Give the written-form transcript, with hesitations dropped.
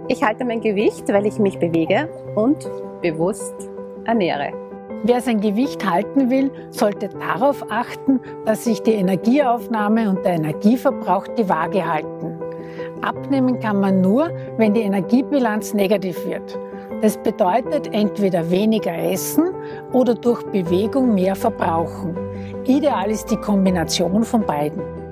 Ich halte mein Gewicht, weil ich mich bewege und bewusst ernähre. Wer sein Gewicht halten will, sollte darauf achten, dass sich die Energieaufnahme und der Energieverbrauch die Waage halten. Abnehmen kann man nur, wenn die Energiebilanz negativ wird. Das bedeutet entweder weniger essen oder durch Bewegung mehr verbrauchen. Ideal ist die Kombination von beiden.